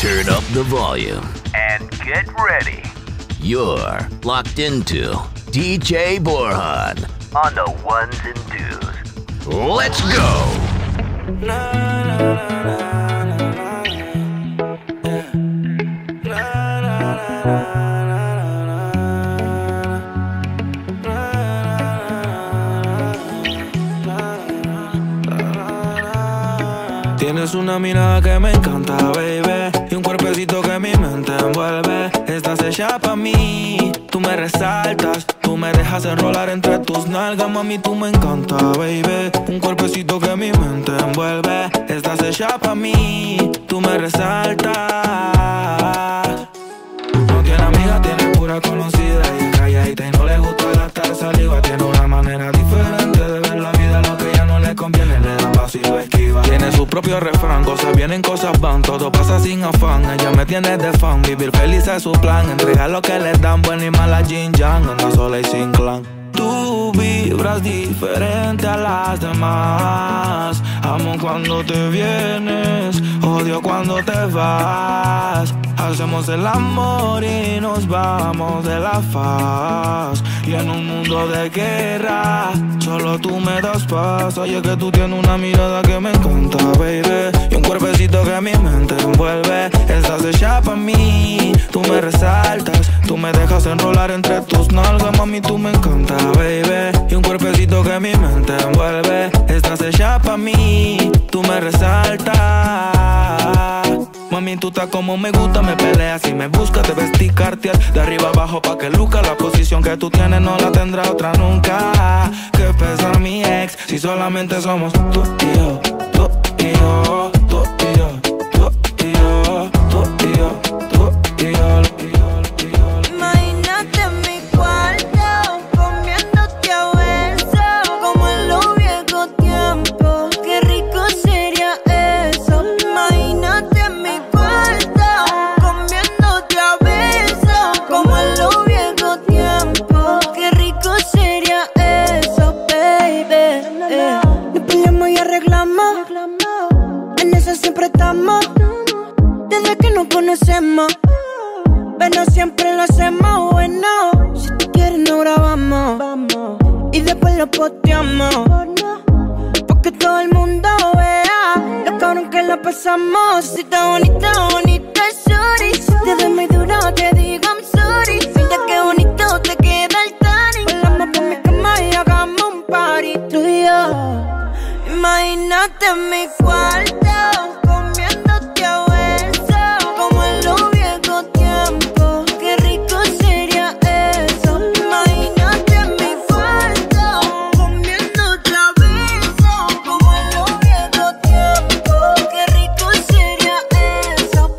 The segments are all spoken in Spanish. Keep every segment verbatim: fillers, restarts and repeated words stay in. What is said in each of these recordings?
Turn up the volume. And get ready. You're locked into D J Borhan On the ones and twos. Let's go! Na, na, na, na, na, na, yeah. Na, na, na, na, na. Tienes una mirada que me encanta, baby, y un cuerpecito que mi mente envuelve. Estás hecha pa' mí, tú me resaltas, tú me dejas enrolar entre tus nalgas, mami, tú me encanta, baby. Un cuerpecito que mi mente envuelve. Estás hecha pa' mí, tú me resaltas. No tiene amiga, tiene pura conocida, y es calladita y no le gusta gastar saliva. Tiene una manera diferente de ver la vida, lo que ya no le conviene le da paso y lo esquiva. Tiene su propio refrán, cosas vienen, cosas van, todo pasa sin afán. Ella me tiene de fan, vivir feliz es su plan. Entregar lo que le dan, buena y mala Jin Yang, anda sola y sin clan. Tú vibras diferente a las demás. Amo cuando te vienes, odio cuando te vas. Hacemos el amor y nos vamos de la faz. Y en un mundo de guerra, solo tú me das paz. Oye, que tú tienes una mirada que me encanta, baby, y un cuerpecito que mi mente envuelve. Estás hecha pa' mí, tú me resaltas, tú me dejas enrolar entre tus nalgas, mami, tú me encanta, baby, y un cuerpecito que mi mente envuelve. Estás hecha pa' mí, tú me resaltas. Mami, tú estás como me gusta, me peleas y me buscas, te vestí Cartier de arriba abajo pa' que luca. La posición que tú tienes no la tendrá otra nunca. Que pesa mi ex si solamente somos tú y yo, tú y yo, tú y yo, tú y yo, tú y yo, tú y yo, tú y yo. Imagínate en mi cuarto, comiéndote a besos, como en los viejos tiempos. Qué rico sería eso. Imagínate en mi cuarto, comiéndote a besos, como en los viejos tiempos. Qué rico sería eso, baby. Eh. Nos peleamos y arreglamos, en eso siempre estamos, desde que nos conocemos. Pero siempre lo hacemos bueno. Si tú quieres nos grabamos, vamos, y después lo posteamos, porque todo el mundo vea lo cabrón que la pasamos. Si está bonita, bonita, sorry. Si te doy muy duro, te digo I'm sorry. Mira qué bonito te queda el tanning. Volamos por mi cama y hagamos un party, tú y yo. Imagínate en mi cuarto, comiéndote a besos, como en los viejos tiempos. Qué rico sería eso. Imagínate en mi cuarto, comiéndote a besos, como en los viejos tiempos. Qué rico sería eso,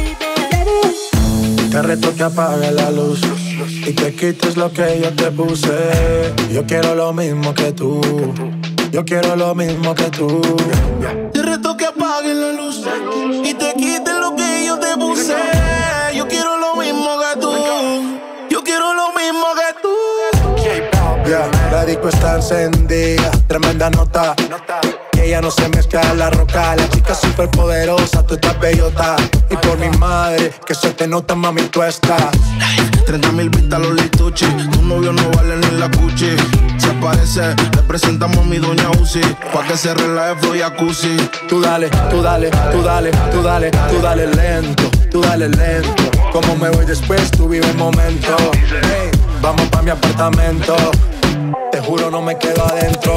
baby. Te reto que apague la luz y te quites lo que yo te puse. Yo quiero lo mismo que tú, yo quiero lo mismo que tú. Te reto que apagues la luz y te quites lo que yo te puse. Yo quiero lo mismo que tú, yo quiero lo mismo que tú. Yeah, la disco está encendida, tremenda nota. Que ella no se mezcla en la roca. La chica súper poderosa, tú estás bellota. Y por mi madre, que se te nota, mami, tú estás. Treinta mil vistas los lituchi, tu novio no vale ni la cuchi. Se aparece, le presentamos a mi doña Uzi, pa' que se relaje flow jacuzzi. Tú dale, tú dale, tú dale, tú dale, tú dale lento, tú dale lento. Como me voy después, tú vive el momento. Hey, vamos pa' mi apartamento, te juro no me quedo adentro.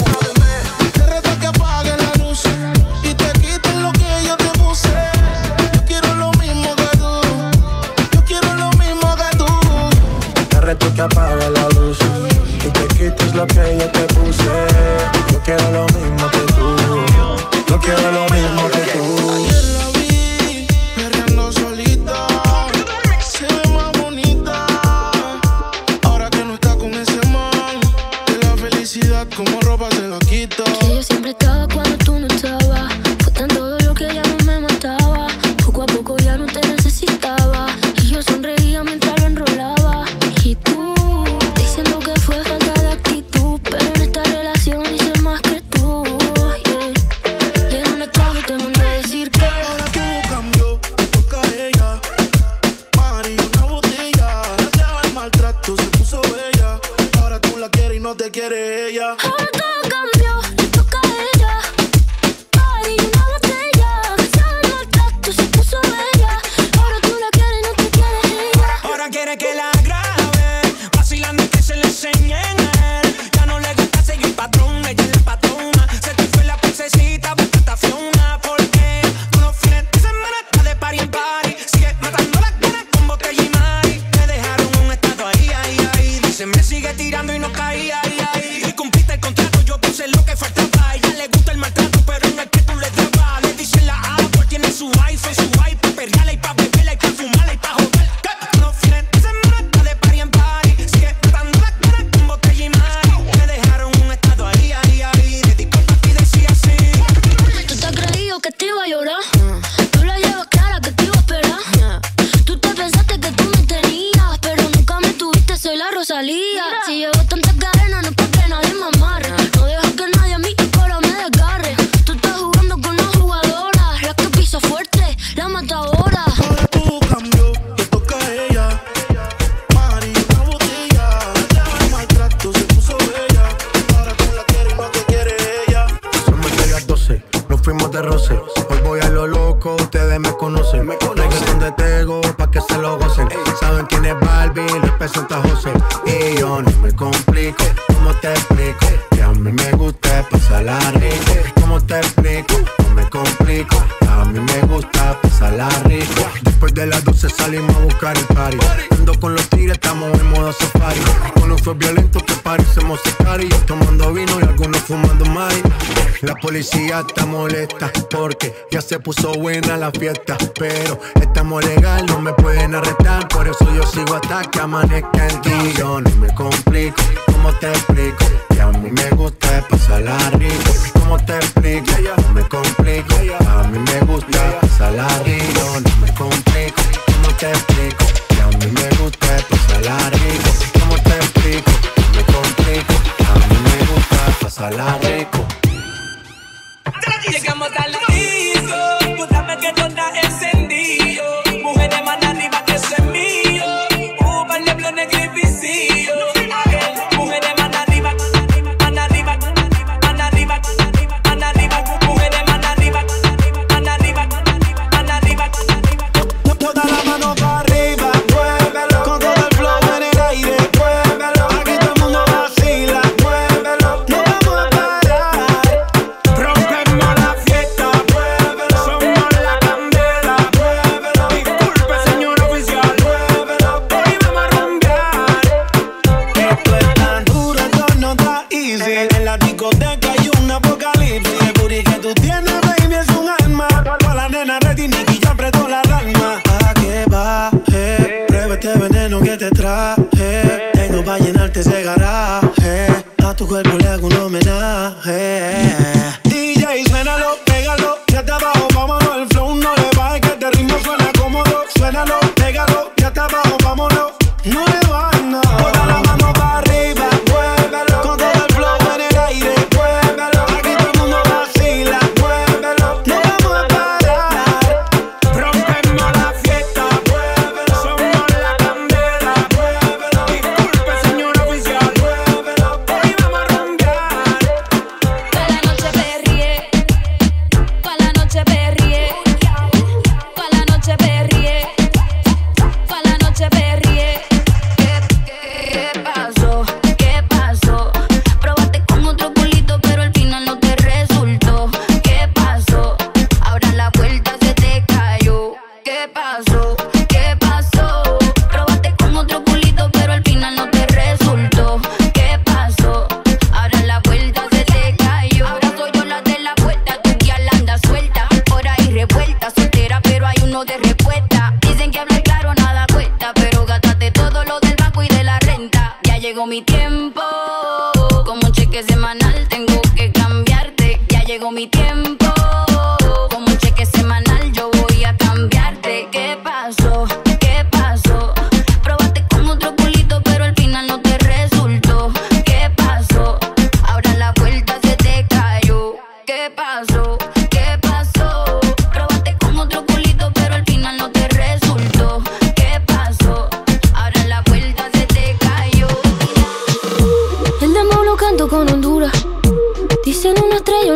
Te reto que apagues la luz y te quites lo que yo te puse. Yo quiero lo mismo que tú, yo quiero lo mismo que tú. Te reto que apague la luz y te quites lo que yo te puse. Yo quiero lo mismo que tú, yo quiero lo mismo que tú. Ayer la vi perreando solita, se ve más bonita ahora que no está con ese man. De la felicidad como ropa se lo quita. Que yo siempre estaba cuando tú no estabas. Fue tanto lo que ya no me mataba. Poco a poco ya no te necesitaba. Y yo sonreía mientras lo enrolaba. Y tú diciendo que fue falta de actitud, pero ella. Ahora todo cambió, le toca a ella. Party, una botella. Cansada del maltrato, se puso bella. Ahora tú la quieres y no te quieres ella. Ahora quiere que la grabe, vacilando y que se le enseñen a él. Ya no le gusta seguir patrón, ella es la patrona. Se te fue la princesita, bastante fiona. Porque tú los fines de semana estás de party en party. Sigue matando las ganas con botella y mari. Me dejaron un estado ahí, ahí, ahí. Dice, me sigue tirando y no caía, ahí, ahí. Y cumpliste el contrato, yo puse lo que faltaba. A ella le gusta el maltrato, pero en el que tú le dabas. Le dicen la Apple, tiene su iPhone, su iPad, perreala y pa' beberla y pa' fumarla y pa' joder. Que los fines de semana está de party en party. Sigue matando las ganas con botella y mari. Me dejaron un estado ahí, ahí, ahí. Dedicó pa' ti, decía así. Tú te has creído que te iba a llorar. Tú la llevas clara que te iba a esperar. Tú te pensaste que tú me tenías, pero nunca me tuviste, soy la Rosalía. Si llevo tantas cadenas no es pa' que nadie me amarre. No dejo que nadie a mí ahora me desgarre. Tú estás jugando con una jugadora, la que pisa fuerte, la matadora. Ahora todo cambió, le toca a ella. Mari, una botella. El maltrato se puso bella. Ahora tú la quieres y no te quiere ella. Somos de las doce, nos fuimos de roce. Hoy voy a lo loco, ustedes me conocen. Reggaeton de Tego, pa' que se lo gocen. Saben quién es Barbie, les presenta José. Y yo no me complico, ¿cómo te explico? Que a mí me gusta pasarla rico. ¿Cómo te explico? No me complico, a mí me gusta pasarla rico. Después de las doce salimos a buscar el party. Ando con los tigres, estamos en modo safari. Uno fue violento que parecemos sicari. Tomando vino y algunos fumando mari. La policía está molesta porque ya se puso buena la fiesta. Pero estamos legal, no me pueden arrestar. Por eso yo sigo hasta que amanezca el día. Yo no me complico, ¿cómo te explico? Que a mí me gusta pasarla rico. ¿Cómo te explico? No me complico, a mí me gusta pasarla rico. No me complico, ¿cómo te explico? Que a mí me gusta pasarla rico. ¿Cómo te explico? No me complico, a mí me gusta pasarla rico. Llegamos a la disco, tú sabes que todo está encendido. Mujeres más arriba que eso es mío. Uva, leblo, negro y visillo. Mujeres más arriba, más arriba, más arriba, más arriba. Mujeres más arriba, más arriba, más arriba. Toda la mano para arriba, muévelo. Con todo el flow en el aire, muévelo. Aquí todo el mundo vacila, muévelo. No vamos a parar. Rompemos la fiesta, muévelo. Somos la candela, muévelo. Disculpe, señor oficial, muévelo. Hoy vamos a rumbear. Esto es tan duro, esto no está easy. En la discoteca hay un apocalipsis. El booty que tú tienes, baby, es un arma. Toda la nena ready, Nicky ya apretó la alarma. ¿A qué baje? Prueba este veneno que te traje. Tengo pa' llenarte ese garaje. A tu cuerpo le hago un homenaje. D J, suénalo, pégalo. Ya está abajo, vámonos. El flow no le baje, que este ritmo suena cómodo. Suénalo, pégalo. Ya está abajo, vámonos. No le bajes nada. Toda la mano para arriba, muévelo. Con todo el flow en el aire, muévelo. Aquí todo el mundo vacila, muévelo. No vamos a parar. Rompemos la fiesta, muévelo. Somos la candela, muévelo. Disculpe, señor oficial, muévelo. Hoy vamos a rumbear. Pa' la noche perrié, pa' la noche perrié, pa' la noche perrié, pa' la noche perrié. ¿Qué, qué pasó? ¿Qué pasó? Probaste con otro culito, pero al final no te resultó. ¿Qué pasó? Ahora la vuelta se te cayó. ¿Qué pasó? ¿Qué pasó? Probaste con otro culito, pero al final no te resultó. ¿Qué pasó? Ahora la vuelta se te cayó. Ahora soy yo la de la vuelta, tu guía la anda suelta. Por ahí revuelta, soltera, pero hay uno de respuesta. Dicen que hablar claro nada cuesta, pero gastaste todo lo del banco y de la renta. Ya llegó mi tiempo, como un cheque semanal tengo que cambiarte. Ya llegó mi tiempo, como un cheque semanal yo voy a cambiarte. ¿Qué pasó? ¿Qué pasó? Probaste con otro culito, pero al final no te resultó. ¿Qué pasó? Ahora la vuelta se te cayó. ¿Qué pasó? ¿Qué pasó? Probaste con otro culito, pero al final no te resultó. ¿Qué pasó? Ahora la vuelta se te cayó. El demo lo canto con Honduras.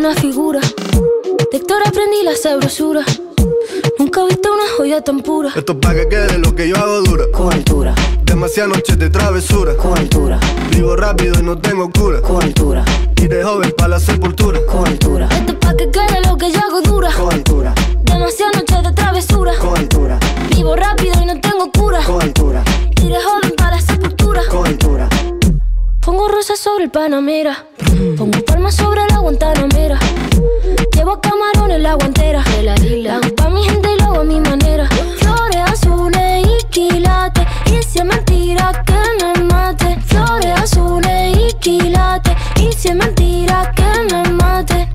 una figura. De Héctor aprendí la sabrosura. Nunca he visto una joya tan pura. Esto es pa' que quede lo que yo hago dura. Con altura. Demasiadas noches de travesura. Con altura. Vivo rápido y no tengo cura. Con altura. Y de joven pa' la sepultura. Con altura. Esto es pa' que quede lo que yo hago dura. Con altura. Demasiadas noches de travesura. Con altura. Vivo rápido y no tengo cura. Con altura. Y de joven pa' la sepultura. Con altura. Pongo rosas sobre el Panamera. Pongo palmas sobre la Guantanamera. Llevo camarones en la guantera. La hago pa' mi gente y lo hago a mi manera. Flores azules y quilates. Y si es mentira que me mate. Flores azules y quilates. Y si es mentira que me mate.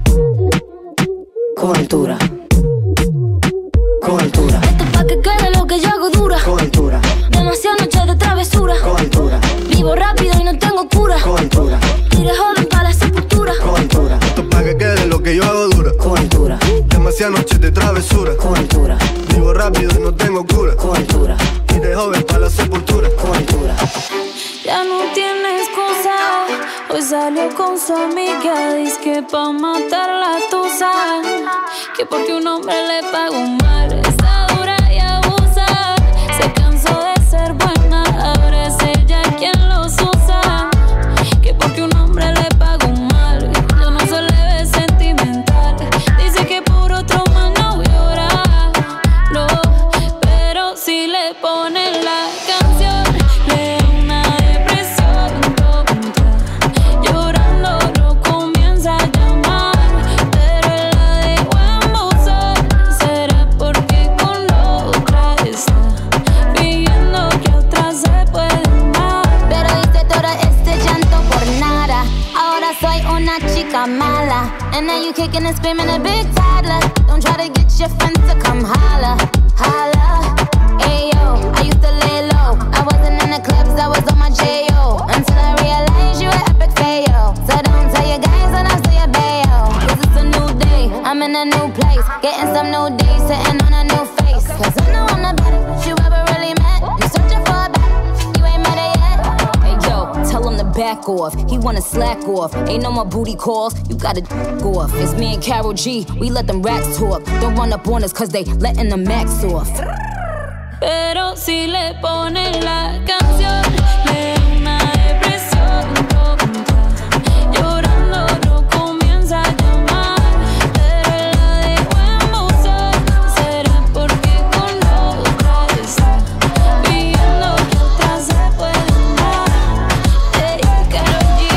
Con altura. Con altura. Esto es pa' que quede lo que yo hago dura. Con altura. Demasiadas noches de travesura. Con altura. Vivo rápido y no tengo cura. Con altura. Y de joven pa' la sepultura. Con altura. Esto es pa' que quede lo que yo hago dura. Con altura. Demasiadas noches de travesura. Con altura. Vivo rápido y no tengo cura. Con altura. Y de joven pa' la sepultura. Con altura. Ya no tiene excusa. Hoy salió con su amiga. Dice que pa' matar la tusa. Que porque un hombre le pagó mal. Está dura y abusa. Se cansó de ser buena. Ahora es ella quien los usa. Que porque un hombre le pagó mal. Ya no se le ve sentimental. Dice que por otro más no llora. No, pero si le ponen la canción, le da una depresión tonta. Llorando no comienza a llamar, pero él la dejó en buzón. Será porque con otra está viviendo que otra se puede amar. Pero hice todo este llanto por nada. Ahora soy una chica mala. And now you kicking and screaming a big toddler. Don't try to get your friends to come holla, holla. Ayo, I used to lay low. I wasn't in the clubs, I was on my J O. Until I realized you were epic fail. So don't tell your guys when I say a bail. Cause it's a new day, I'm in a new place. Getting some new days, sitting on a new face. Cause I know I'm the baddest you ever really met. You searching for a baddest, you ain't met it yet. Hey yo, tell him to back off. He wanna slack off. Ain't no more booty calls, you gotta go off. It's me and Karol G, we let them racks talk. Don't run up on us cause they letting the max off. Pero si le ponen la canción, le da una depresión tonta. Llorando no comienza a llamar, pero él la dejó en buzón. Será porque con otra está viviendo que otra se puede amar. Hey, Karol G.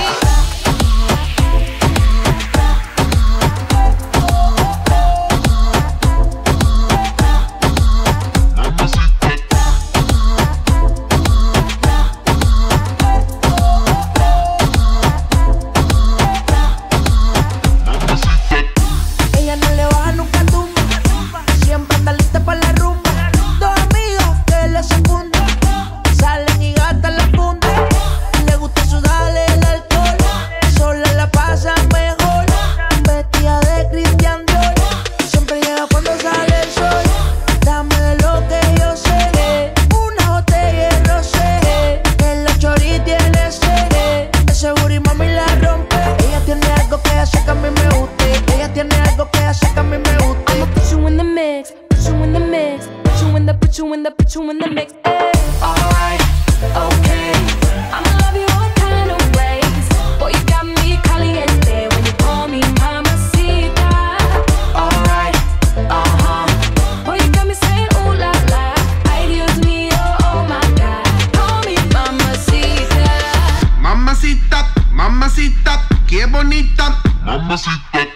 Ella no le baja nunca tumba. Siempre anda lista para la rumba. Dos amigos que le secundan. Salen y gastan la funda. Le gusta sudarle el alcohol. Sola la pasa mejor. Vestida de Christian Dior. Siempre llega cuando sale el sol. Dame de lo que yo sé. Una botella de rosé. En la chori tiene sed. Ese booty mami la rompe. Ella tiene algo que hace que a mí me guste. Ella tiene algo que hace que a mí me guste. I'ma put you in the mix, put you in the mix, put you in the, put you in the, put you in the mix. Ay. Alright, okay. I'ma love you all kind of ways. Boy, you got me caliente when you call me mamacita. Alright, uh-huh. Boy, you got me saying ooh la la. Ay, Dios mío, oh my God. Call me mamacita. Mamacita, mamacita, qué bonita. Mamacita.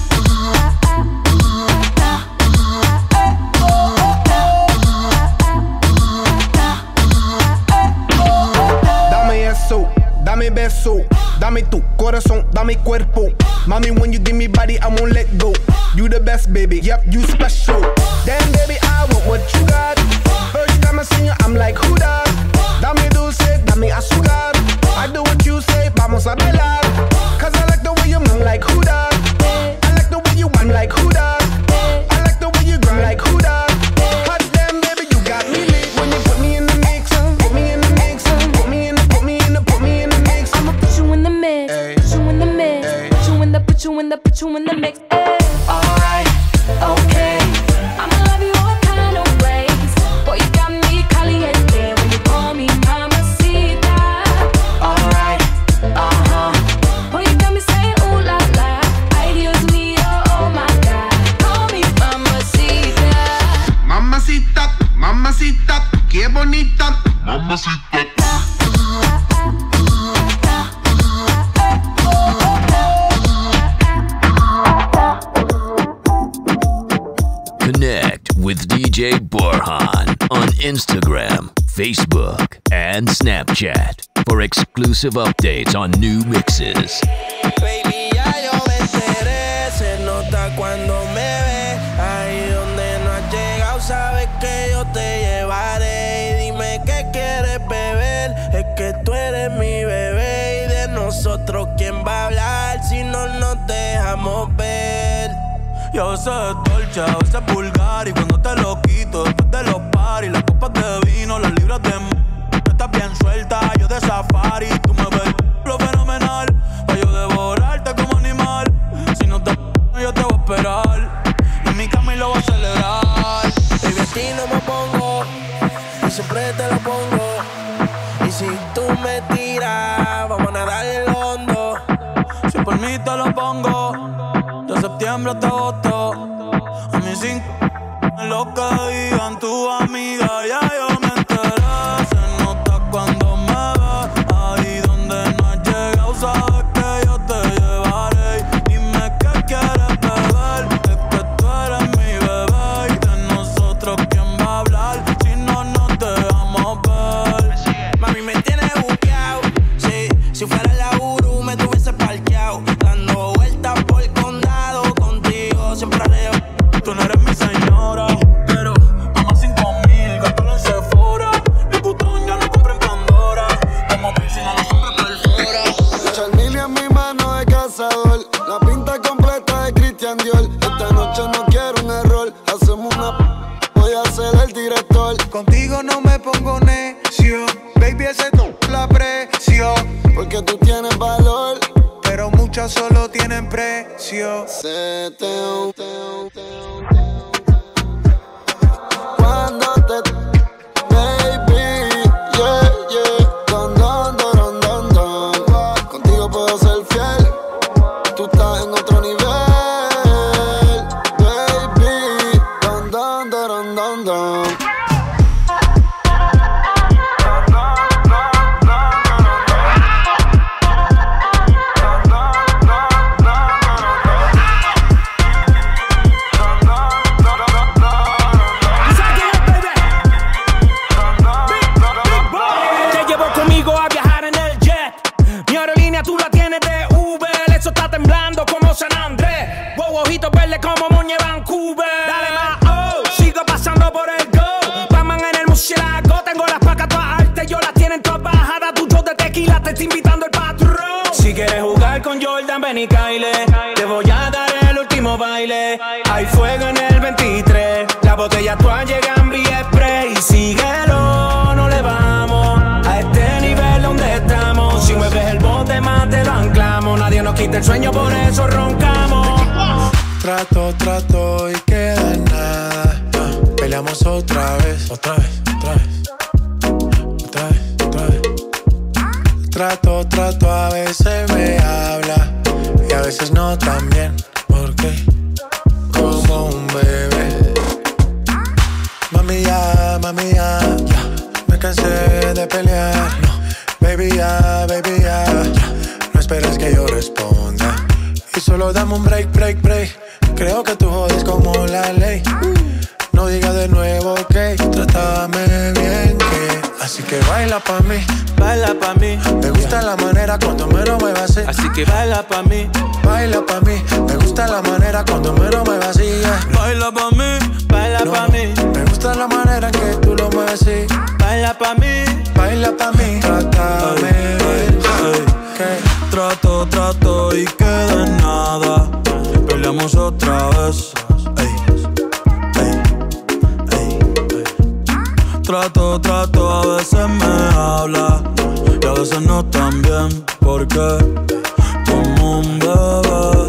Dame eso, dame beso, dame tu corazón, dame cuerpo. Mommy, when you give me body, I won't let go. You the best, baby, yep, you special. Damn, baby, I want what you got. First time I see you, I'm like, who that? Dame dulce, dame azúcar. I do what you say, vamos a bailar. Cause I like the way you move, like, who that? I like the way you whine, like, who that? I like the way you grind, like, who that? Hot damn, baby, you got me lit. When you put me in the mix, put me in the mix, put me in the, put me in the, put me in the mix. I'ma put you in the mix, Ay. put you in the mix, Ay. put you in the, put you in the, put you in the mix. Mamacita, mamacita, qué bonita. Mamacita. Connect with D J Borhan on Instagram, Facebook, and Snapchat for exclusive updates on new mixes. Baby, ya yo me enteré, se nota cuando me ve. Ahí donde no has llegado, sabes que yo te llevaré. Y dime qué quieres beber, es que tú eres mi bebé. Y de nosotros, ¿quién va a hablar si no nos dejamos ver? Y a veces es dolce, a veces es vulgar. Y cuando te lo quito, después de los paris, las copas de vino, las libras de m***, estás bien suelta, yo de safari. Tú me ves lo fenomenal, pa' yo devorarte como animal. Si no te yo te voy a esperar, y en mi cama y lo voy a celebrar. Baby, a ti no me pongo, y siempre te lo pongo. Y si tú me tiras, vamos a nadar en el hondo. Si por mí te lo pongo, de septiembre hasta agosto. A mí sin lo que digan tu amiga, ya yo me enteré. Se nota cuando me ves, ahí donde no has llegado, sabes que yo te llevaré. Dime qué quieres beber, es que tú eres mi bebé. Y de nosotros, ¿quién va a hablar si no nos dejamos ver? Mami, me tienes buqueado, sí. Si fuera la Uru, me tuviese parqueado, dando vueltas por el condado. Contigo siempre arreo. Tú no eres mi señora, pero mamá cinco mil, gastalo en Sephora. Mi putón ya no compra en Pandora, como piscina la sombra perfora. Charmini en mi mano de cazador, la pinta completa de Christian Dior. Esta noche no quiero un error, hacemos una p***, voy a ser el director. Contigo no me pongo necio, baby, ese tú la presión. Porque tú tienes valor, pero muchas solo tienen precio. se te, te, te, cuando te, baby, yeah, yeah, don, don, don, don, don. Contigo puedo ser fiel, tú estás en otro nivel, baby, don, don, don, don, don. Ojitos verdes como Moñe Vancouver. Dale más, oh, sigo pasando por el go. Batman en el murciélago. Tengo las placas todas altas, yo las tienen todas bajadas. Tu show de tequila te está invitando el patrón. Si quieres jugar con Jordan, ven y caile. Te voy a dar el último baile. Hay fuego en el veintitrés. Las botellas todas llegan vía spray. Y síguelo, no le vamos a este nivel donde estamos. Si mueves el bote más te lo anclamos. Nadie nos quita el sueño, por eso roncamos. Trato, trato y queda en nada. uh, Peleamos otra vez, otra vez, otra vez, otra vez, otra vez. Trato, trato, a veces me habla y a veces no tan bien. Porque como un bebé. Mami ya, mami ya, ya. Me cansé de pelear. No, baby ya, baby ya, ya. No esperes que yo responda y solo dame un break, break, break. Creo que tú jodes como la ley. No digas de nuevo, ok. Trátame bien, que así que baila pa' mí, baila pa' mí. Me gusta la manera cuando me lo muevas así. Así que baila pa' mí, baila pa' mí. Me gusta la manera cuando me lo muevas así, yeah. Baila pa' mí, baila no, pa' mí. Me gusta la manera en que tú lo mueves así. Baila pa' mí, baila pa' mí. Trátame bien, que trato, trato y queda en nada. Peleamos otra vez. Ey, ey, ey, ey. Trato, trato, a veces me habla y a veces no tan bien. Porque como un bebé.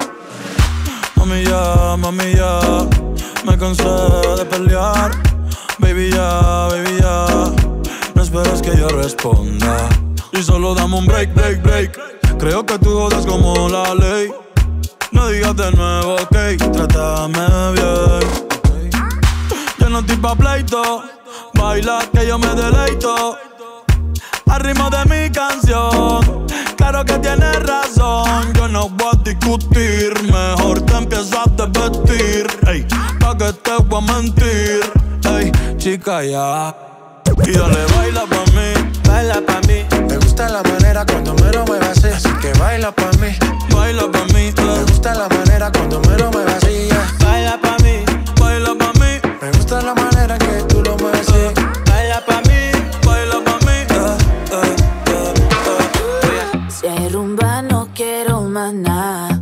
Mami ya, mami ya, me cansé de pelear. Baby ya, baby ya, no esperes que yo responda y solo dame un break, break, break. Creo que tú jodas como la ley. No digas de nuevo, ok, trátame bien. Ya no estoy pa' pleito. Baila que yo me deleito al ritmo de mi canción. Claro que tienes razón, yo no voy a discutir. Mejor te empiezas a desvestir, ey, pa' que te voy a mentir, ey, chica ya. Y dale, baila pa' mí, baila pa' mí. Me gusta la manera cuando me lo muevas así, así que baila pa' mí, baila pa' mí. eh. Me gusta la manera cuando me lo muevas así, yeah. Baila pa' mí, baila pa' mí. Me gusta la manera que tú lo mueves así, eh. Baila pa' mí, baila pa' mí. eh, eh, eh, eh. Si hay rumba no quiero más nada.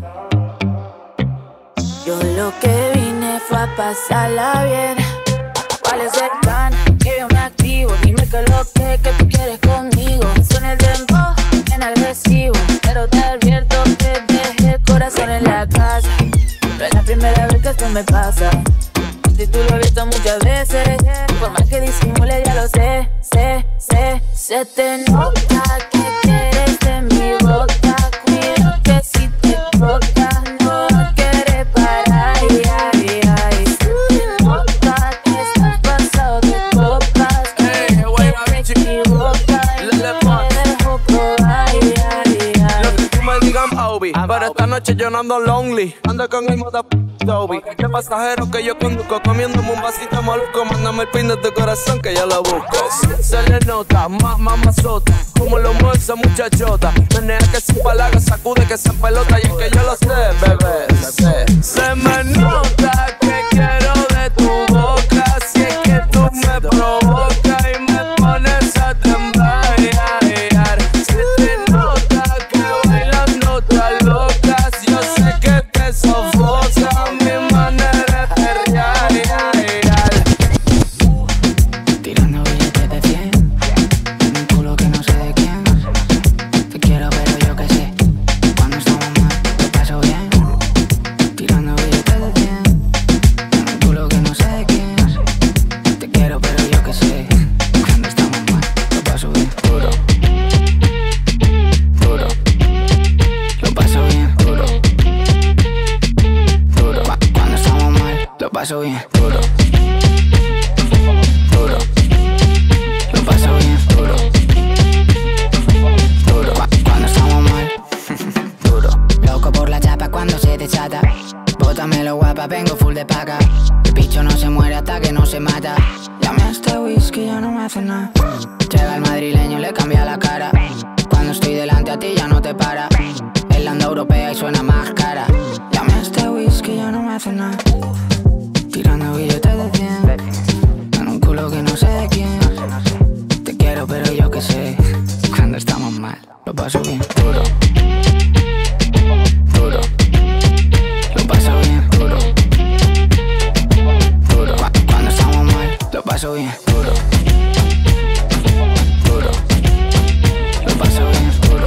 Yo lo que vine fue a pasarla bien. ¿Cuál es el plan? Que yo me activo. Dime que lo que, que tú quieres conmigo. Suena el dembow en agresivo, pero te advierto que dejé el corazón en la casa. No es la primera vez que esto me pasa. Si tú lo has visto muchas veces, por más que disimule ya lo sé, sé, sé. Se te nota que quieres de mi boca. Cuido que si te toca no quieres parar. Ay, ay, ay. Se te nota que estás pasado de copas. Hey, güey, la bichi. Mi boca y me dejo probar. Ay, ay, ay. Lo que tú me digas, Obi, pero esta noche yo no ando lonely. Ando con el moda Toby. Este pasajero que yo conduzco, comiéndome un vasito maluco. Mándame el pin de tu corazón que yo lo busco. Se le nota, más mamazota, como lo mueve esa muchachota. Menea que sin palabras, sacude que se pelota. Y es que yo lo sé, bebé, sé. Se me nota que quiero de tu boca. Si es que tú me provocas y me pones a temblar. Se te nota que bailas notas locas. Yo sé que te sofoca mi manera de perrear. Tirando billetes de cien, un culo que no sé de quién. Te quiero pero yo que sé, cuando estamos mal lo paso bien. Tirando billetes de cien, un culo que no sé de quién. Te quiero pero yo que sé, cuando estamos mal lo paso bien. Duro, duro, lo paso bien. Duro, duro, cuando estamos mal lo paso bien. Duro, duro, lo paso bien. Duro, duro, cuando estamos mal. Duro, loco por la chapa cuando se desata. Bótamelo guapa, vengo full de paca. El bicho no se muere hasta que no se mata. Llame a este whisky, ya no me hace nada. Llega el madrileño, le cambia la cara. Cuando estoy delante a ti ya no te para. El anda europea y suena más cara. Llame a este whisky, ya no me hace nada. Tirando billetes de cien, en un culo que no sé de quién. Te quiero pero yo que sé, cuando estamos mal lo paso bien. Duro, duro, lo paso bien. Duro, duro, cuando estamos mal lo paso bien. Duro, duro, lo paso bien. Duro,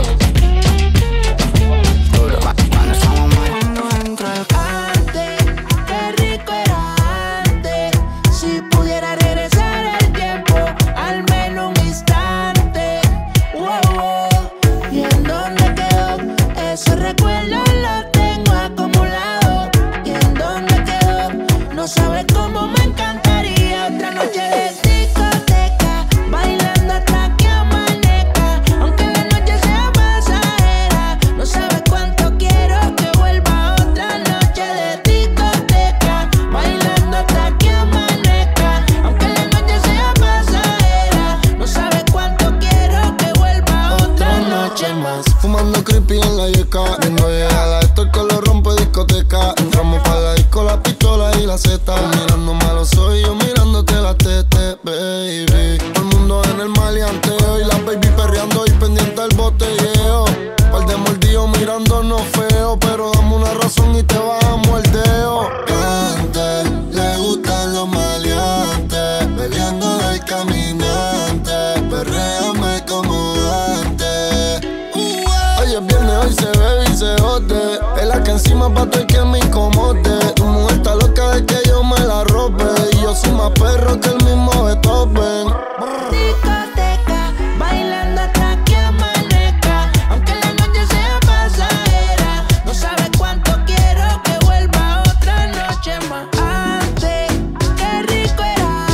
duro, cuando estamos mal. Cuando entro el Antes, qué rico era antes. Si pudiera regresar el tiempo, al menos un instante. Wow, wow. ¿Y en dónde quedó? Ese recuerdo lo tengo acumulado. ¿Y en dónde quedó? No sabes cómo me encantaría otra noche de discoteca, bailando hasta que amanezca. Aunque la noche sea pasajera, no sabes cuánto quiero que vuelva otra noche de discoteca, bailando hasta que amanezca. Aunque la noche sea pasajera, no sabes cuánto quiero que vuelva otra noche más. Fumando creepy en la yeca, viendo llegar a esto que lo rompe discoteca. Entramos pa' la disco, la pistola y la zeta. Mirando malo soy yo mirándote la tete, baby. Todo el mundo en el maleanteo y la baby perreando y pendiente al botelleo. Par de mordidos mirándonos feo, pero dame una razón y te bajamos el dedo. Antes le gustan los maleantes, bebiendo del caminante. Perréame como antes. Hoy es viernes, hoy se bebe y se jode. Es la que encima pa' todo el que me incomode. Tu mujer está loca de que yo me la robe. Y yo soy más perro que el mismo Beethoven. Discoteca, bailando hasta que amanezca. Aunque la noche sea pasajera, no sabes cuánto quiero que vuelva otra noche más. Antes, qué rico era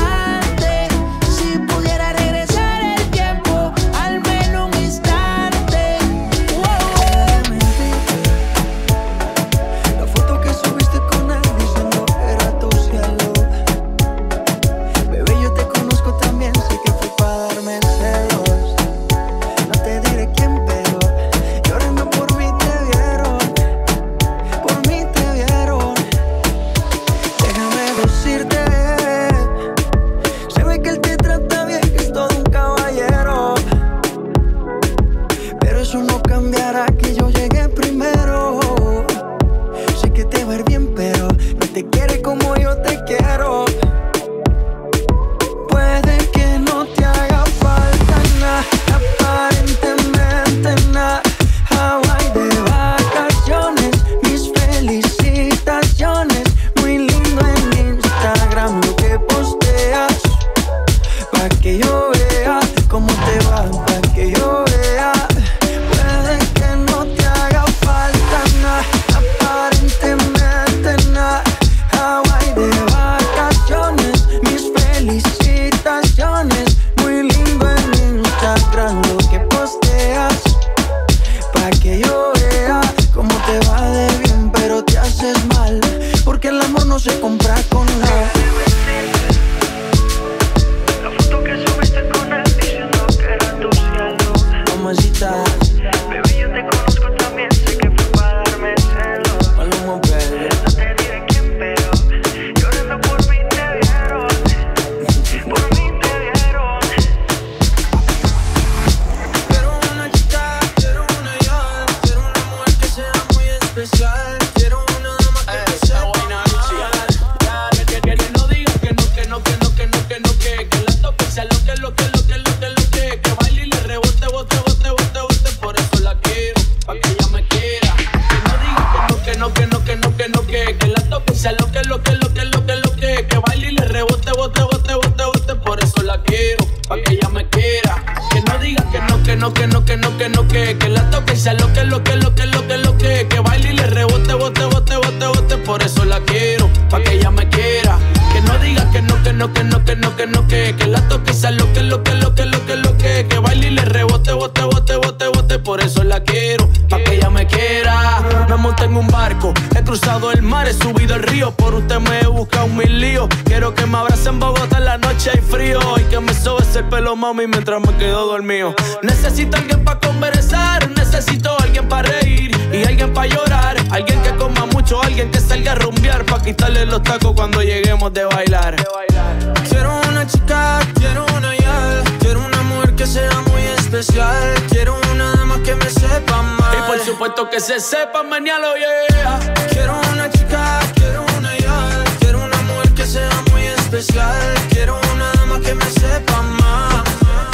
que no, que no, que Que la toque y sea lo que, lo que, lo que, lo que, lo que Que baile y le rebote, bote, bote, bote, bote. Por eso la quiero, pa' que ella me quiera. Que no diga que no, que no, que no, que no, que no, que Que la toque y sea lo que, lo que, lo que, lo que, lo que Que baile y le rebote, bote, bote, bote, bote. Por eso la quiero, pa' que ella me quiera. Me monté en un barco, he cruzado el mar, he subido el río. Por usted me he buscado mil líos. Quiero que me abrace en Bogotá en la noche hay frío. Y que me sobes el pelo, mami, mientras me quedo dormido. Necesito alguien pa' conversar, necesito alguien pa' reír y alguien pa' llorar. Alguien que coma mucho, alguien que salga a rumbear, pa' quitarle los tacos cuando lleguemos de bailar. Quiero una chica, quiero una yal. Quiero una mujer que sea muy especial. Quiero una dama que me sepa mal. Y por supuesto que se sepa mañana, yeah. Quiero una chica, quiero una yal. Quiero una mujer que sea muy especial. Quiero una dama que me sepa mal.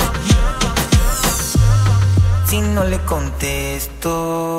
Si no le contesto,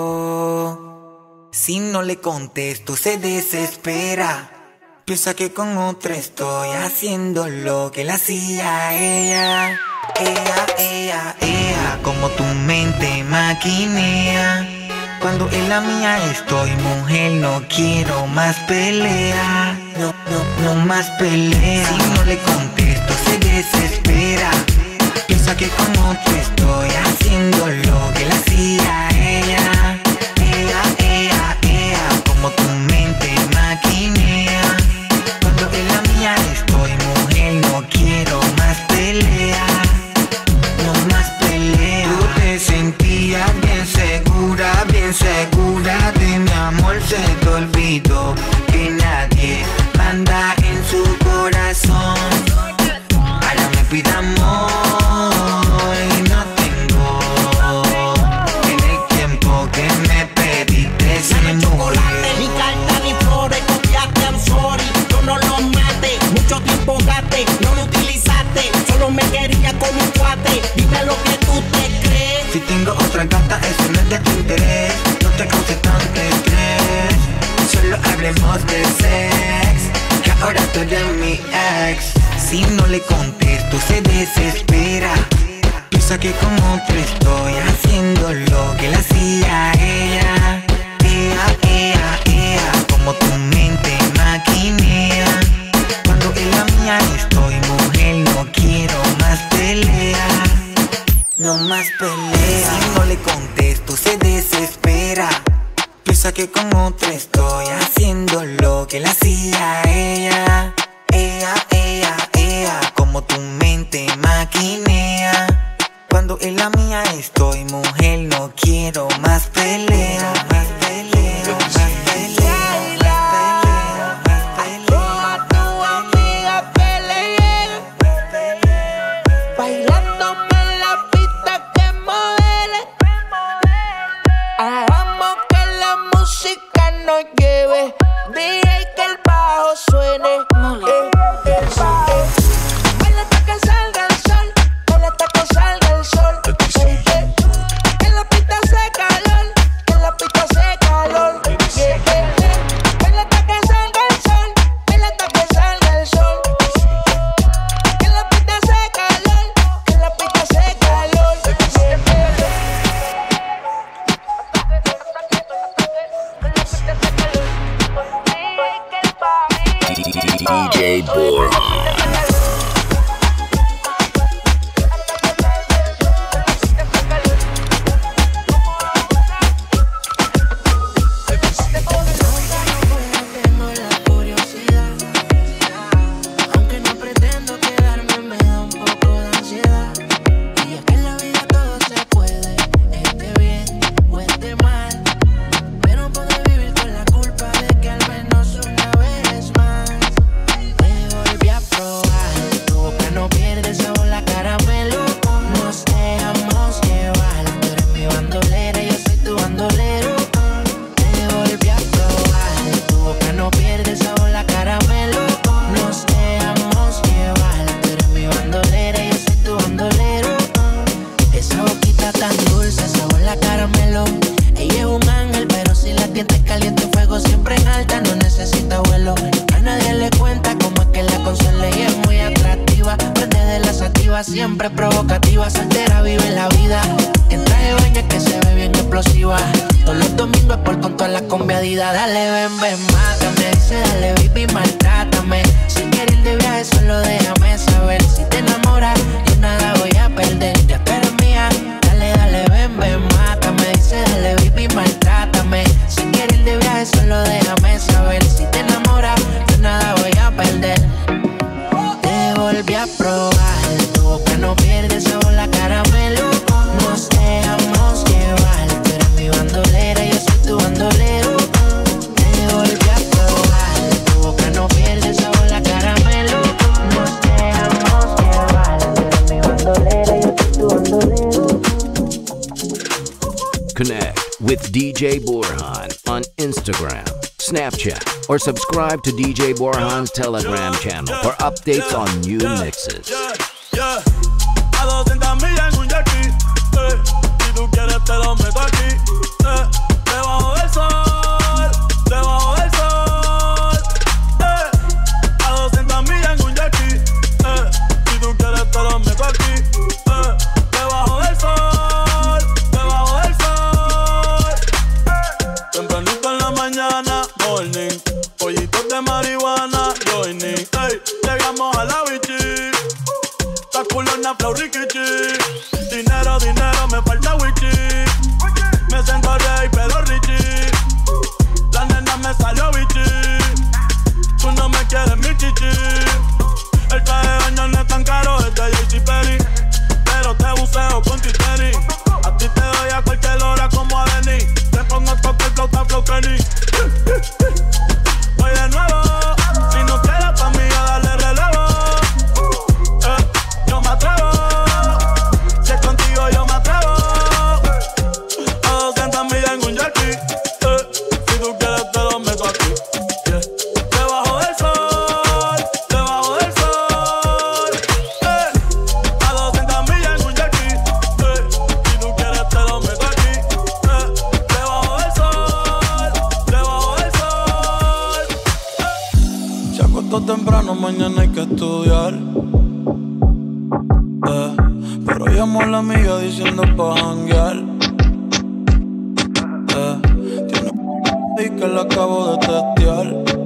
si no le contesto, se desespera. Piensa que con otra estoy haciendo lo que le hacía a ella. Ella, ella, ella, como tu mente maquinea. Cuando en la mía estoy, mujer, no quiero más pelea. No, no, no más pelea. Si no le contesto, se desespera. Piensa que con otro estoy haciendo lo que le hacía a ella. Ella, ella, ella, como tu mente maquinea. Cuando en la mía estoy, mujer, no quiero más pelea. No más pelea. Tú te sentías bien segura, bien segura de mi amor. Se te olvidó que nadie manda en su corazón. Ahora me pide amor. No lo utilizaste, solo me quería como un cuate. Dime lo que tú te crees. Si tengo otra gata, eso no es de tu interés. No te causes tanto estrés. Solo hablemos de sex, que ahora tú eres mi ex. Si no le contesto, se desespera. Piensa que con otro estoy haciendo lo que le hacía a ella. Ea, ea, ea, como tu mente maquinea. Cuando en la mía estoy, mujer, no quiero más pelea. No más pelea. Si no le contesto, se desespera. Piensa que con otra estoy haciendo lo que le hacía a ella. Ea, ea, ea, como tu mente maquinea. Cuando en la mía estoy, mujer, no quiero más pelea. Más pelea, más pelea. D J Borja. Siempre provocativa, soltera, vive la vida. En traje de baño es que se ve bien explosiva. Todos los domingos es por con todas las combiadidas. Dale, ven, ven, mátame. Dice, dale, baby, maltrátame. Si quieres ir de viaje, solo déjame saber. Si te enamoras, yo nada voy a perder. Ya tú eres mía. Dale, dale, ven, ven, mátame. Dice, dale, baby, maltrátame. Si quieres ir de viaje, solo déjame saber. Si te enamoras, yo nada voy a perder. Te volví a probar. Tu boca no pierde sabor, la caramelo. Nos dejamos llevar. Tú eres mi bandolera, yo soy tu bandolero. Te volví a probar. Tu boca no pierde sabor, la caramelo. Nos dejamos llevar. Tú eres mi bandolera, yo soy tu bandolero. Connect with D J Borhan on Instagram, Snapchat, or subscribe to D J Borhan's Telegram channel for updates on new mixes. Yeah, yeah. A doscientas millas en un yaqui, eh. Si tú quieres te lo meto aquí, eh. Debajo del sol, debajo del sol, eh. A doscientas millas en un yaqui, eh. Si tú quieres te lo meto aquí, eh. Debajo del sol, debajo del sol, eh. Tempranito en la mañana, morning. Pollitos de marihuana, joining. Ey, llegamos a la bichi. La culona flow rikichi. Dinero, dinero, me falta wichi. Me siento rey, pero richi. La nena me salió bichi. Tú no me quieres mi chichi. El traje de baño no es tan caro, es de J C Penney. Pero te buceo con ti tenis. A ti te doy a cualquier hora como a Denny. Te pongo toque el flow, ta flow Kenny. Voy de nuevo. Si no quieres pa' mí, a darle relevo. Eh, yo me atrevo. Si es contigo, yo me atrevo. A doscientas millas en un yaqui. Eh, si tú quieres, te lo meto aquí. Yeah. Debajo del sol, debajo del sol. Eh, a doscientas millas en un yaqui. Eh, si tú quieres, te lo meto aquí. Eh, debajo del sol, debajo del sol. Se acostó temprano, mañana hay que estudiar. Eh, pero llamó a la amiga diciendo pa' janguear. Eh, tiene y que la acabo de testear.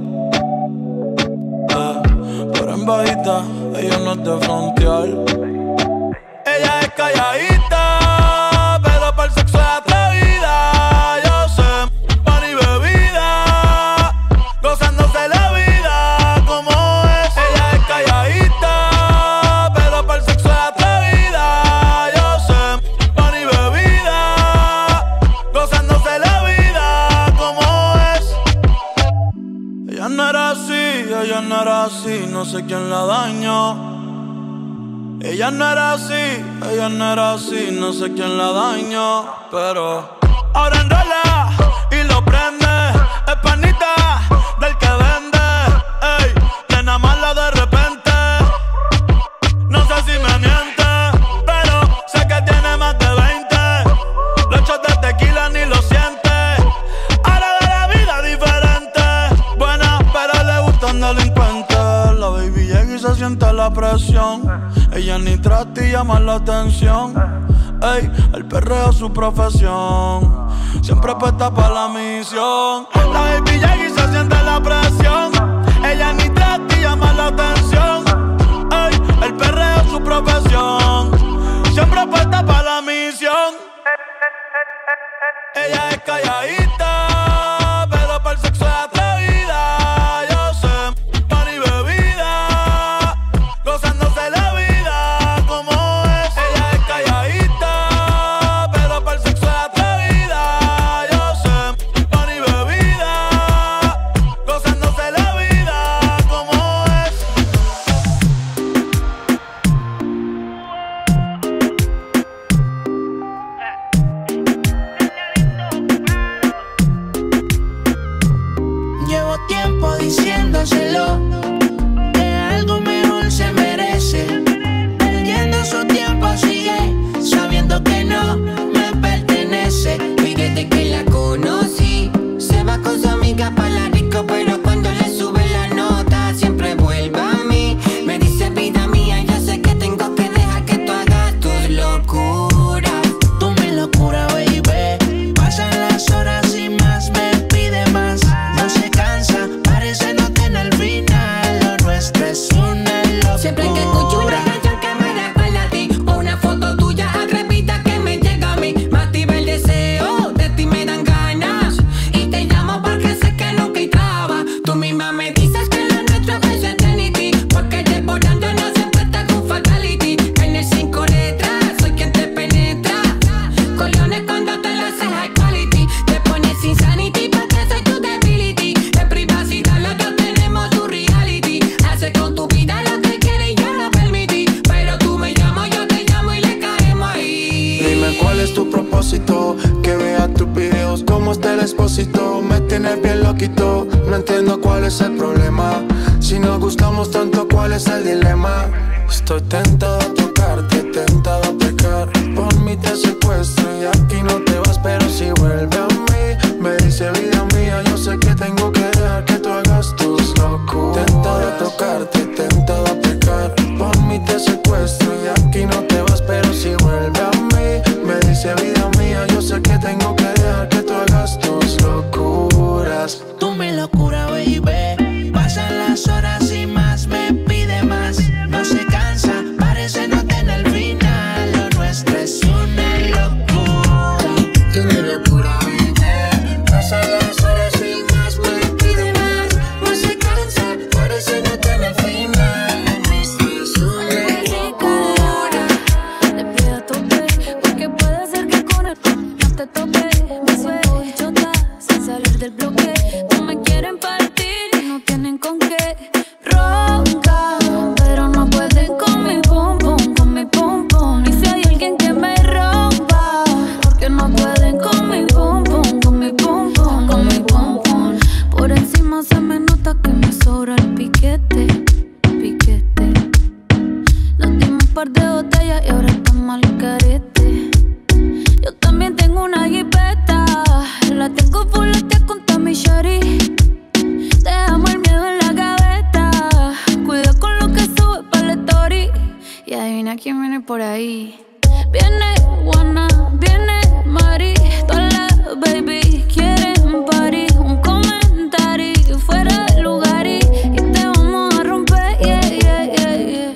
Eh, pero en bajita, ella no es de frontear. Ella es calladita, pero para el sexo es atrevida. Yo sé, pan y bebida, gozándose la vida como es. Ella es calladita, pero para el sexo es atrevida. Yo sé, pan y bebida, gozándose la vida como es. Ella no era así, ella no era así, no sé quién la dañó. Ella no era así, ella no era así, no sé quién la dañó. Pero ahora enrola y lo prende. Es panita del que vende. Ey, nena mala de repente. No sé si me miente, pero sé que tiene más de veinte. Los shots de tequila ni lo siente. Ahora de la vida diferente. Buena, pero le gustan delincuentes. La baby llega y se siente la presión. Ella ni trata y llama la atención. Ey, el perreo es su profesión. Siempre puesta para la misión. La baby llega y se siente la presión. Ella ni trata y llama la atención. Ey, el perreo es su profesión. Siempre puesta para la misión. Ella es calladita, pero para el sexo es atrevida. Yo sé, pan y bebida, gozándose la vida como es. Ella es calladita, pero para el sexo es atrevida. Yo sé, pan y bebida, gozándose la vida como es. del Expósito, me tienes bien loquito. No entiendo cuál es el problema. Si nos gustamos tanto, ¿cuál es el dilema? Estoy tentado a tocarte, tentado a pecar. Por mí te secuestro y aquí no te vas, pero si vuelve a mí, me dice vida mía, yo sé que tengo que dejar que tú hagas tus locuras. Tentado a tocarte, tentado a pecar. Por mí te secuestro y aquí no te vas, pero si vuelve a mí, me dice vida mía, yo sé que tengo que dejar que tú hagas tus locuras. Tú mi locura, baby. Pasan las horas y más me pide más. No se cansa, parece no tener final. Lo nuestro es una locura. Tú mi locura, baby. Pasan las horas y más me pide más. No se cansa, parece no tener final. Lo nuestro es una locura. Te pido a tope, porque puede ser que con el no te tope. Me siento bichota, sin salir del bloque. No me quieren partir y no tienen con qué. Ronca, pero no pueden con mi pum pum, con mi pum pum. Y si hay alguien que me rompa, porque no pueden con mi pum pum, con mi pum pum, con mi pum pum. Por encima se me nota que me sobra el piquete, piquete. Nos dimos un par de botellas y ahora estamos al carete. Yo también tengo una jipeta, la tengo fuletea con Tommy Shari. Dejamos el miedo en la gaveta, cuida con lo que sube para la story. Y adivina quién viene por ahí. Viene Juana, viene Mari, todas las baby quieren party. Un comentario fuera del lugar y, y te vamos a romper, yeah, yeah, yeah, yeah.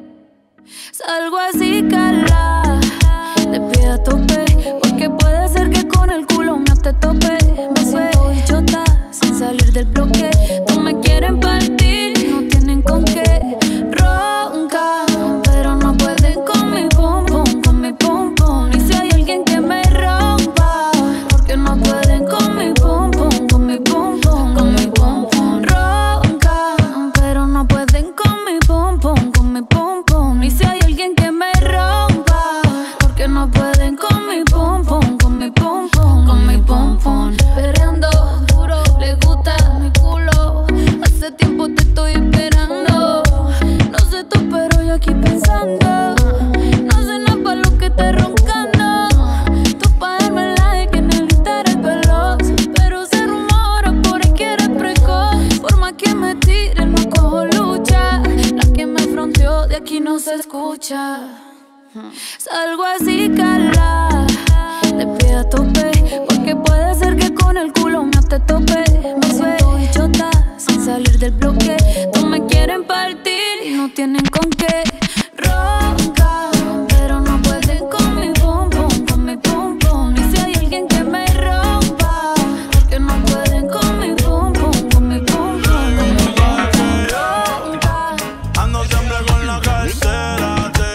Salgo así, cala, te pido a tope, porque puede ser que con el culo me te tope. Me siento bichota, sin salir del bloque. No me quieren partir y no tienen con qué. Ronca, pero no pueden con mi pum pum, con mi pum pum. Y si hay alguien que me rompa, porque no pueden con mi pum pum, con mi pum pum, con mi pum pum. Ronca, pero no pueden con mi pum pum, con mi pum pum. Y si hay alguien que me rompa, porque no pueden con mi pum pum, con mi pum pum, con mi pum pum. Perreando duro, le gusta mi culo. Hace tiempo te estoy esperando. No sé tú, pero yo aquí pensando. No sé nada pa' lo que estés roncando. Tú pa' darme la de que en el Inter es veloz, pero se rumora por ahí que eres precoz. Por más que me tiren, no cojo lucha. La que me fronteó de aquí no se escucha. Salgo así, cala, te pido a tope, porque puede ser que con el culo me te tope. Me siento bichota, sin salir del bloque. No me quieren partir y no tienen con qué. Ronca, pero no pueden con mi pum pum, con mi pum pum. Y si hay alguien que me rompa, porque no pueden con mi pum pum, con mi pum pum, con mi pum pum. Ronca, ando siempre con la cartera.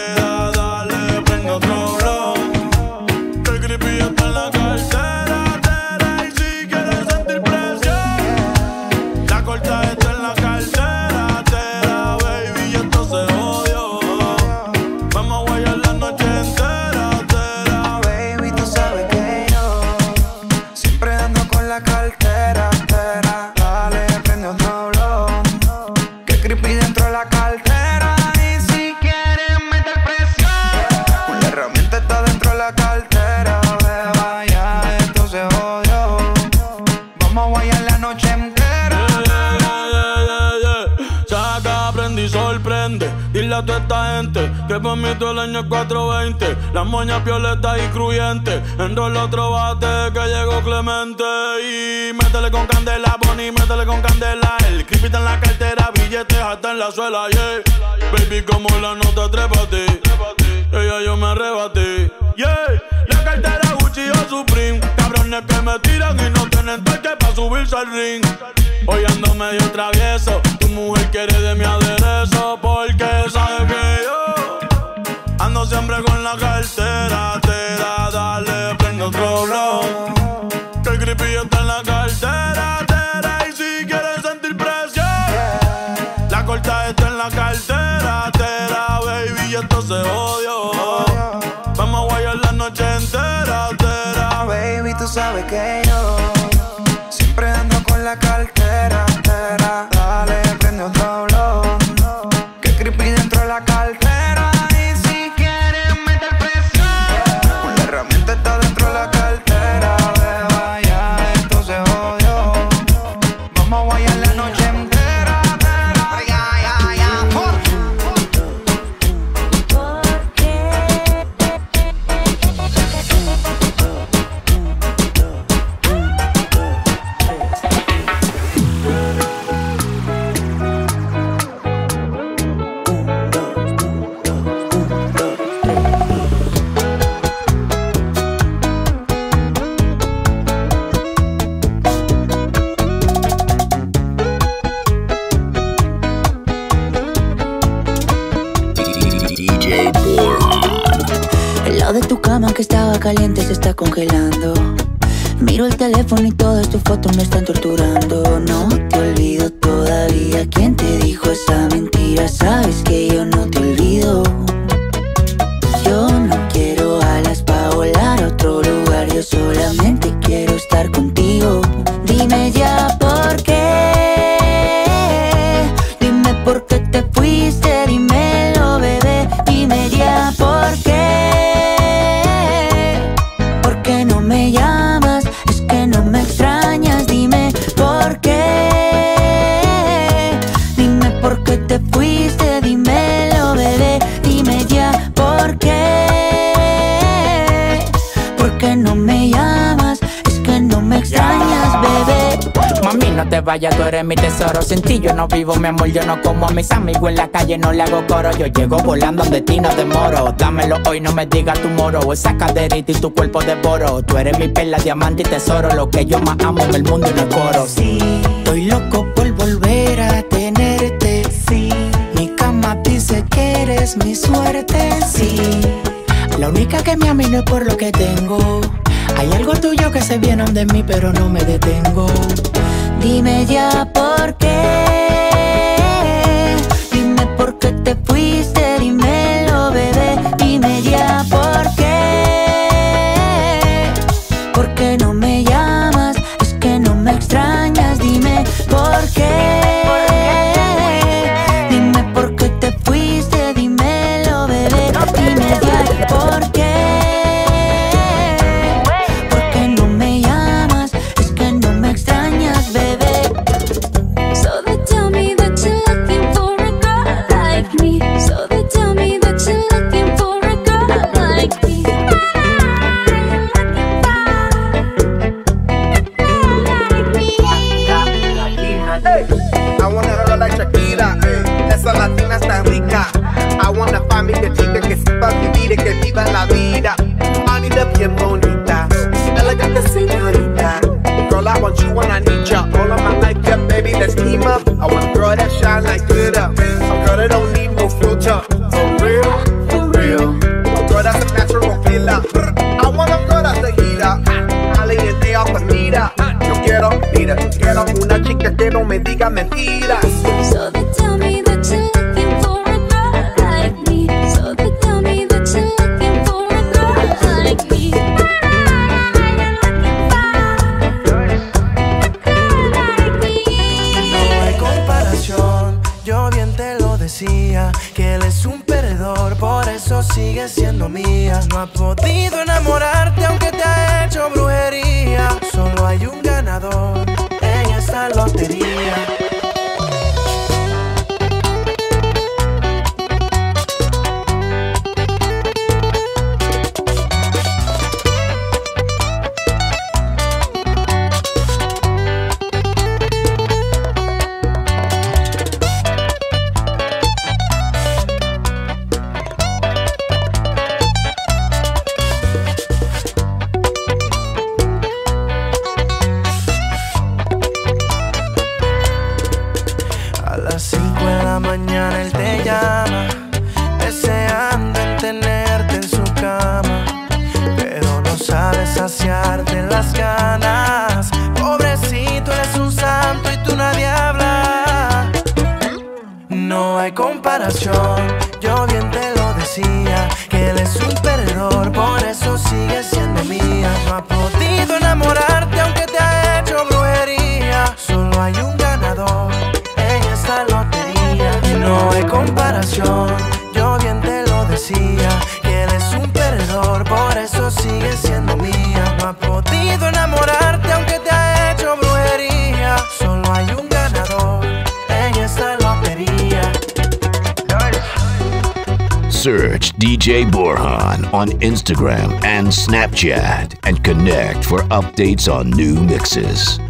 Dile a toda esta gente que por mí todo el año es cuatro veinte. Las moñas violetas y cruyentes. Enrola otro bate que llegó Clemente. Y métele con candela, Bonnie, métele con candela. El creepy en la cartera, billetes hasta en la suela, yeah. Baby, como la nota, trépate. Ella yo me arrebaté, yeah. La cartera Gucci o Supreme. Cabrones que me tiran y no tienen toque pa' subirse al ring. Hoy ando medio travieso. Tu mujer quiere de mi aderezo, porque sabe que yo ando siempre con la cartera. Te da, dale, prende otro blow. Que el creepy está en la cartera. Te da, y si quieres sentir presión, la corta está en la cartera. Te da, baby, y esto se odió. Vamos a guayar la noche entera. Te da, baby, tú sabes que yo siempre ando con la cartera, tera. Dale, prende otro blow, que creepy dentro de la cartera. Y si quieres meter presión, la herramienta está dentro de la cartera. Beba, ya esto se jodió, vamos a guayar la noche entera. Ya, ya, ya, De tu cama que estaba caliente se está congelando. Miro el teléfono y todas tus fotos me están torturando. No te olvido todavía. ¿Quién te dijo esa mentira? Sabes que yo no te olvido. Yo no quiero alas pa' volar a otro lugar. Yo solamente quiero estar contigo. Dime ya por qué. Dime por qué te fuiste. Dímelo, bebé. Dime ya por qué. No me llamas, es que no me extrañas. Dime por qué. Dime por qué te fuiste. Dímelo, bebé. Dime ya por qué. ¿Por qué no me llamas? Es que no me extrañas, bebé. Mami, no te vayas, tú eres mi tesoro. Sin ti yo no vivo, mi amor, yo no como a mis amigos en la calle, no le hago coro. Yo llego volando donde ti no demoro. Dámelo hoy, no me digas tu moro. Esa caderita y tu cuerpo devoro. Tú eres mi perla, diamante y tesoro. Lo que yo más amo en el mundo y no coro. Sí, estoy loco por volver a tenerte. Sí, mi cama dice que eres mi suerte. Sí, la única que me ama y no es por lo que tengo. Hay algo tuyo que se viene de mí, pero no me detengo. Dime ya por qué. Dime por qué te fuiste. Dímelo, bebé. Dime ya por qué. ¿Por qué no me llamas? Es que no me extrañas. Dime por qué. Dime por qué te fuiste. Dímelo, bebé. Dime ya por qué. Que viva la vida, manita bien bonita, elegante señorita. Girl, I want you when I need ya. All of my life, yeah, baby, let's team up. I want a girl that shine like glitter, a girl that don't need no filter. For real, for real, a girl that's a natural killer. I want a girl that's a heater, caliente off the meter. Yo quiero, mira, quiero una chica que no me diga mentiras. So they tell me that you're looking for a girl like me. So they tell me that you're looking for a girl like me. No hay comparación, yo bien te lo decía, que él es un perdedor, por eso sigue siendo mía. No ha podido enamorarte aunque te ha hecho brujería. Solo hay un ganador en esta lotería. eso sigue siendo mía. No ha podido enamorarte aunque te ha hecho brujería. Solo hay un ganador en esta lotería. Search D J Borhan on Instagram and Snapchat and connect for updates on new mixes.